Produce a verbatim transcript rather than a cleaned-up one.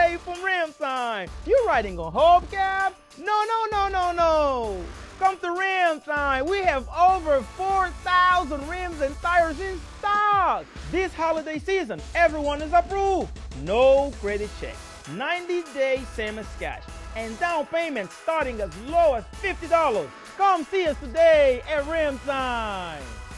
today from Rimtyme. You riding a hubcap? No, no, no, no, no. Come to Rimtyme. We have over four thousand rims and tires in stock. This holiday season, everyone is approved. No credit check. ninety days same as cash. And down payment starting as low as fifty dollars. Come see us today at Rimtyme.